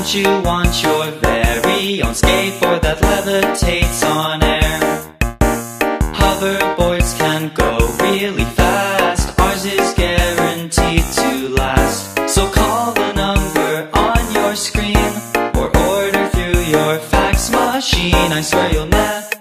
Don't you want your very own skateboard that levitates on air? Hoverboards can go really fast. Ours is guaranteed to last. So call the number on your screen or order through your fax machine. I swear you'll never